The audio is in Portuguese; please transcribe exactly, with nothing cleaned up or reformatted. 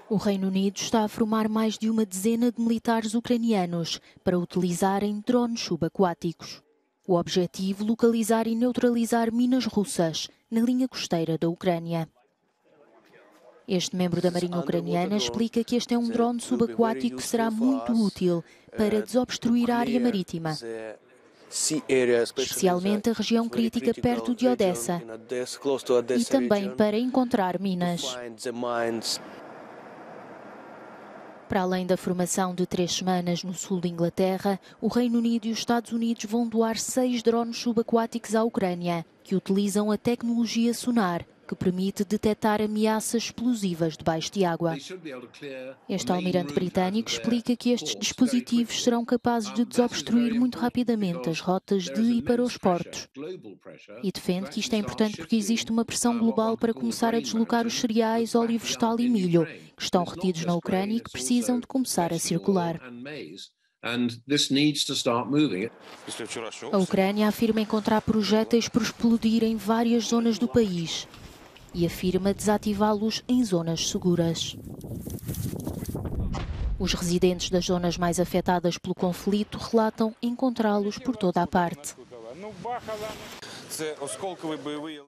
O Reino Unido está a formar mais de uma dezena de militares ucranianos para utilizarem drones subaquáticos. O objetivo, localizar e neutralizar minas russas na linha costeira da Ucrânia. Este membro da Marinha Ucraniana explica que este é um drone subaquático que será muito útil para desobstruir a área marítima, especialmente a região crítica perto de Odessa, e também para encontrar minas. Para além da formação de três semanas no sul da Inglaterra, o Reino Unido e os Estados Unidos vão doar seis drones subaquáticos à Ucrânia, que utilizam a tecnologia sonar, que permite detectar ameaças explosivas debaixo de água. Este almirante britânico explica que estes dispositivos serão capazes de desobstruir muito rapidamente as rotas de e para os portos. E defende que isto é importante porque existe uma pressão global para começar a deslocar os cereais, óleo vegetal e milho, que estão retidos na Ucrânia e que precisam de começar a circular. A Ucrânia afirma encontrar projéteis por explodir em várias zonas do país e afirma desativá-los em zonas seguras. Os residentes das zonas mais afetadas pelo conflito relatam encontrá-los por toda a parte.